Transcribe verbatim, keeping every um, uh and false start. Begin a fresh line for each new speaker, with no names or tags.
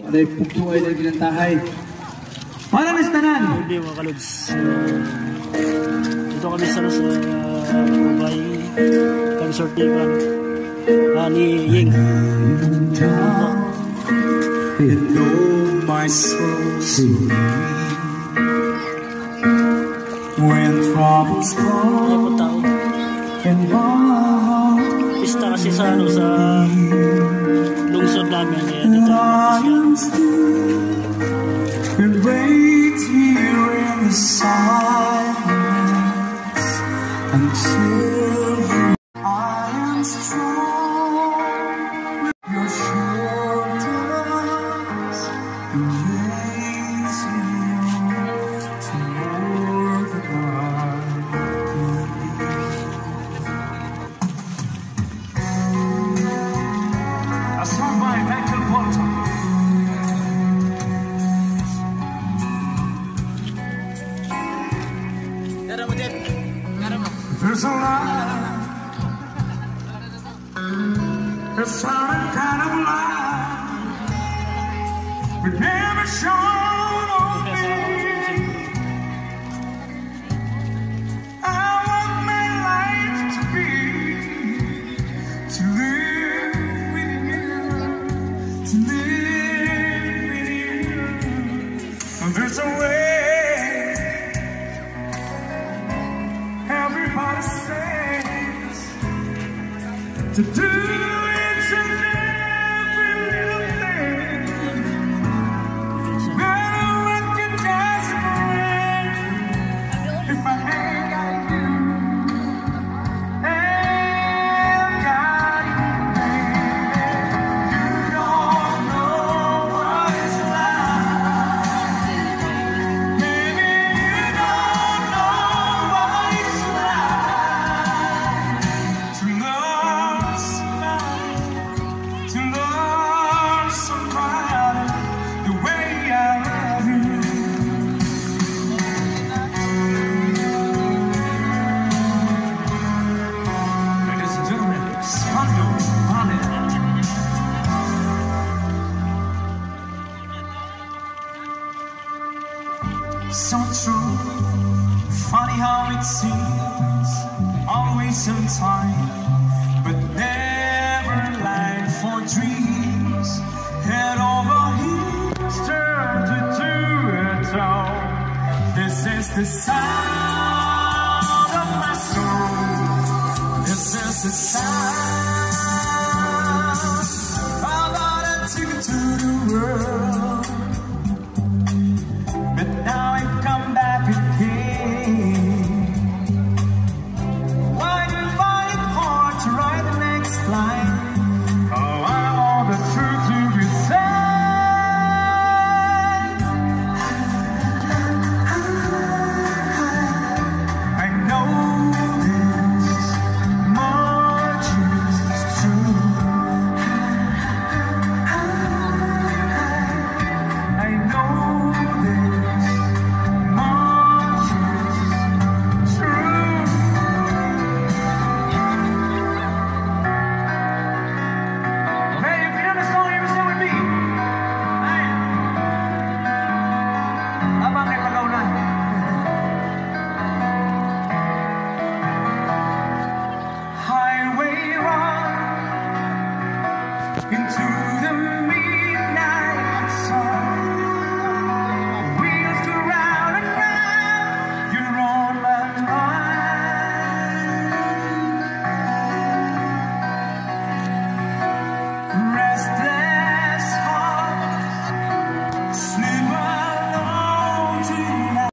Aday pugtungay na ginantahay. Para mis tanan.
Hindi mga kalods. Dito kami sa sa Ubay. Kami sortikan. Ah, ni Ying.
Hello, my soul. When troubles come and my
pista kasi sa ano sa lungsod namin eh, dito
and wait here in the silence until I am strong with your shoulders amazing to more than I believe. A song by Michael Bolton. There's a light, a solid kind of light, but never shone on me. I want my life to be, to live with you, to live with you. And there's a way. Everybody says to do each and every little thing. Better recognize it if I ain't got you. Ain't got you, baby. You don't know what it's like. Baby, you don't know what it's like to love somebody, to love somebody the way I love you. Ladies and gentlemen, Samuel Honey. So true, funny how it seems, always on time, but never life for dreams. Head over heels, turned to do it all. This is the sign.